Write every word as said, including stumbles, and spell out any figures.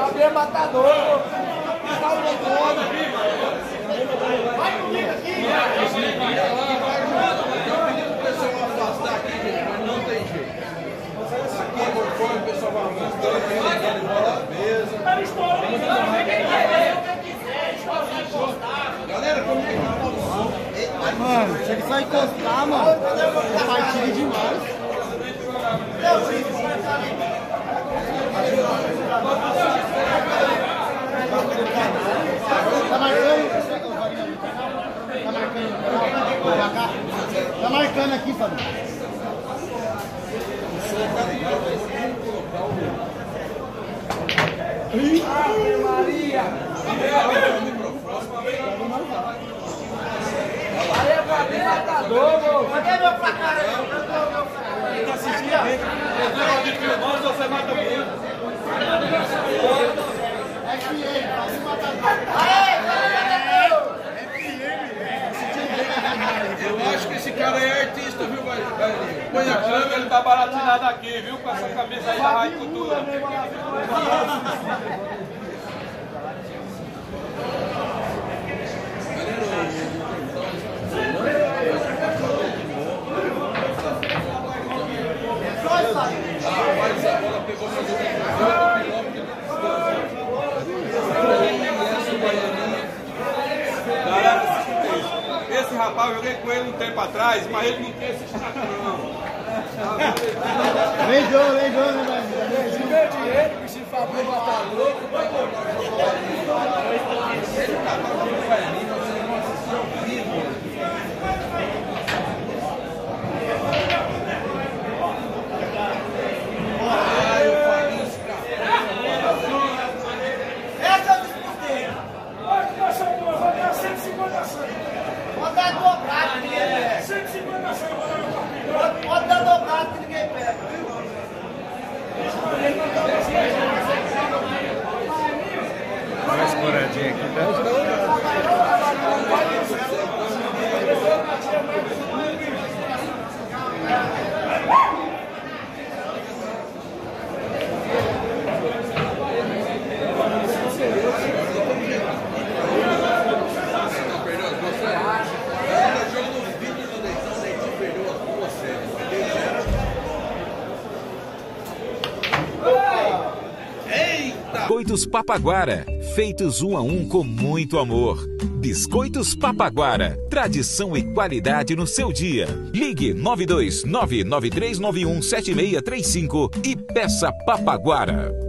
Gabriel Matador. Vai comigo aqui. Eu pedi pro pessoal afastar aqui, gente, mas não tem jeito. Aqui, conforme o pessoal vai afastando, vai levando embora a mesa. Galera, como é que tá o som? Mano, se ele só encostar, mano, é partida demais. Tá marcando? Tá marcando? Tá marcando aqui, Fábio. O som tá legal, mas vamos colocar o... Ave Maria! Aí é Gabriel Matador, moço! Cadê meu placar aí? Cadê meu placar aí? Tá assistindo aí? Filmando, você mata o mundo. É que ele, faz uma matador. Aê, Matador! Eu acho que esse cara aí é artista, viu, Galinho? Põe a O câmera. ele tá baratinado aqui, viu? Com essa camisa aí da Rádio Cultura. Rapaz, a bola pegou no Galera, esse rapaz eu joguei com ele um tempo atrás, mas ele não tem esse estaturão. Vem jogo, vem jogo, né, velho? Se meu dinheiro, o bichinho Fabio Matador. Essa eu disputei. Pode passar, vou dar cento e cinquenta cento. Pode dar dobrado que ninguém pega. cento e cinquenta cento, pode dar dobrado que ninguém pega, viu? Olha as coradinhas aqui, tá? Biscoitos Papaguara, feitos um a um com muito amor. Biscoitos Papaguara, tradição e qualidade no seu dia. Ligue nove dois nove nove três nove um sete seis três cinco e peça Papaguara.